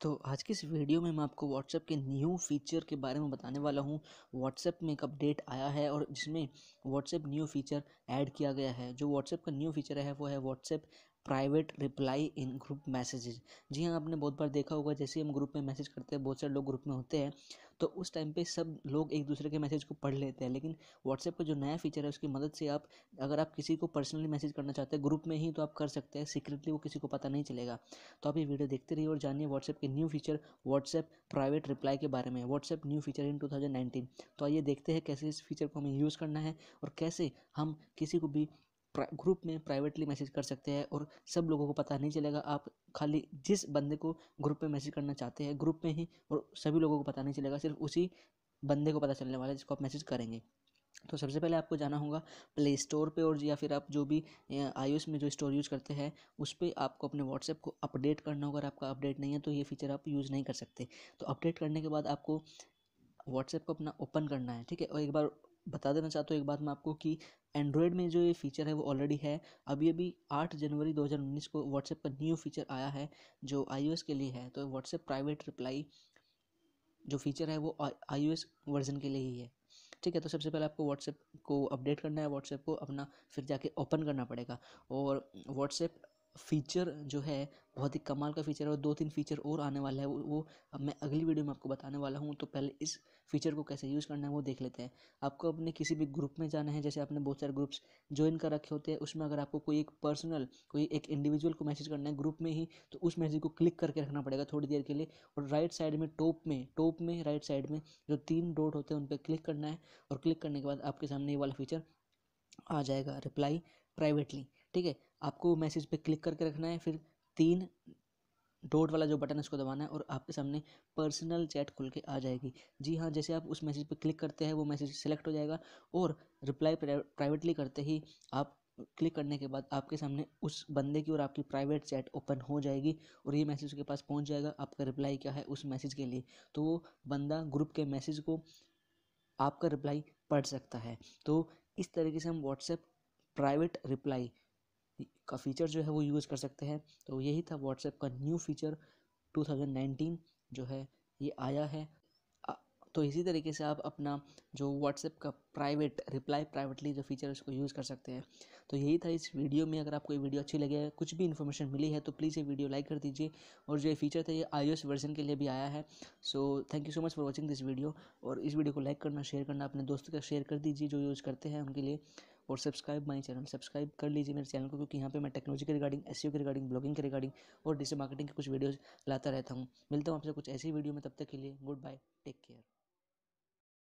तो आज की इस वीडियो में मैं आपको व्हाट्सएप के न्यू फीचर के बारे में बताने वाला हूँ। व्हाट्सएप में एक अपडेट आया है और जिसमें व्हाट्सएप न्यू फीचर ऐड किया गया है। जो व्हाट्सएप का न्यू फीचर है वो है WhatsApp private reply in group messages. जी हाँ, आपने बहुत बार देखा होगा, जैसे हम ग्रुप में मैसेज करते हैं, बहुत सारे लोग ग्रुप में होते हैं, तो उस टाइम पे सब लोग एक दूसरे के मैसेज को पढ़ लेते हैं। लेकिन व्हाट्सएप का जो नया फीचर है उसकी मदद से अगर आप किसी को पर्सनली मैसेज करना चाहते हैं ग्रुप में ही, तो आप कर सकते हैं। सीक्रेटली वो किसी को पता नहीं चलेगा। तो आप ये वीडियो देखते रहिए और जानिए व्हाट्सएप के new feature WhatsApp private reply के बारे में। WhatsApp new feature in 2019। तो आइए देखते हैं कैसे इस फीचर को हमें यूज़ करना है और कैसे हम किसी को भी ग्रुप में प्राइवेटली मैसेज कर सकते हैं और सब लोगों को पता नहीं चलेगा। आप खाली जिस बंदे को ग्रुप में मैसेज करना चाहते हैं ग्रुप में ही, और सभी लोगों को पता नहीं चलेगा, सिर्फ उसी बंदे को पता चलने वाला है जिसको आप मैसेज करेंगे। तो सबसे पहले आपको जाना होगा प्ले स्टोर पे, और या फिर आप जो भी iOS में जो स्टोर यूज़ करते हैं उस पर आपको अपने व्हाट्सएप को अपडेट करना होगा। अगर आपका अपडेट नहीं है तो ये फीचर आप यूज़ नहीं कर सकते। तो अपडेट करने के बाद आपको व्हाट्सएप को अपना ओपन करना है, ठीक है। और एक बार बता देना चाहता हूँ एक बात मैं आपको कि एंड्रॉयड में जो ये फीचर है वो ऑलरेडी है। अभी अभी 8 जनवरी 2019 को व्हाट्सएप का न्यू फीचर आया है जो iOS के लिए है। तो व्हाट्सएप प्राइवेट रिप्लाई जो फीचर है वो iOS वर्जन के लिए ही है, ठीक है। तो सबसे पहले आपको व्हाट्सएप को अपडेट करना है, व्हाट्सएप को अपना फिर जाके ओपन करना पड़ेगा। और व्हाट्सएप फीचर जो है बहुत ही कमाल का फीचर है और 2-3 फीचर और आने वाला है, वो अब मैं अगली वीडियो में आपको बताने वाला हूँ। तो पहले इस फीचर को कैसे यूज़ करना है वो देख लेते हैं। आपको अपने किसी भी ग्रुप में जाना है, जैसे आपने बहुत सारे ग्रुप्स ज्वाइन कर रखे होते हैं, उसमें अगर आपको कोई एक इंडिविजुअल को मैसेज करना है ग्रुप में ही, तो उस मैसेज को क्लिक करके रखना पड़ेगा थोड़ी देर के लिए। और राइट साइड में टॉप में राइट साइड में जो 3 डॉट होते हैं उन पर क्लिक करना है। और क्लिक करने के बाद आपके सामने ये वाला फीचर आ जाएगा, रिप्लाई प्राइवेटली, ठीक है। आपको मैसेज पे क्लिक करके रखना है, फिर 3 डॉट वाला जो बटन है उसको दबाना है और आपके सामने पर्सनल चैट खुल के आ जाएगी। जी हाँ, जैसे आप उस मैसेज पे क्लिक करते हैं वो मैसेज सेलेक्ट हो जाएगा और रिप्लाई प्राइवेटली करते ही आप क्लिक करने के बाद आपके सामने उस बंदे की और आपकी प्राइवेट चैट ओपन हो जाएगी और ये मैसेज के पास पहुंच जाएगा आपका रिप्लाई क्या है उस मैसेज के लिए। तो वो बंदा ग्रुप के मैसेज को आपका रिप्लाई पढ़ सकता है। तो इस तरीके से हम व्हाट्सएप प्राइवेट रिप्लाई का फीचर जो है वो यूज़ कर सकते हैं। तो यही था व्हाट्सएप का न्यू फीचर 2019 जो है ये आया है। अ, तो इसी तरीके से आप अपना जो व्हाट्सएप का प्राइवेट रिप्लाई प्राइवेटली जो फीचर है उसको यूज़ कर सकते हैं। तो यही था इस वीडियो में। अगर आपको ये वीडियो अच्छी लगे, कुछ भी इन्फॉर्मेशन मिली है, तो प्लीज़ ये वीडियो लाइक कर दीजिए। और जो ये फीचर था ये iOS वर्जन के लिए भी आया है। So thank you so much for watching this video. और इस वीडियो को लाइक करना, शेयर करना, अपने दोस्तों के साथ शेयर कर दीजिए जो यूज़ करते हैं उनके लिए। और सब्सक्राइब माई चैनल, सब्सक्राइब कर लीजिए मेरे चैनल को, क्योंकि यहाँ पे मैं टेक्नोलॉजी के रिगार्डिंग, एसईओ के रिगार्डिंग, ब्लॉगिंग के रिगार्डिंग और डिजिटल मार्केटिंग के कुछ वीडियोस लाता रहता हूँ। मिलता हूँ आपसे कुछ ऐसी वीडियो में, तब तक के लिए गुड बाय, टेक केयर।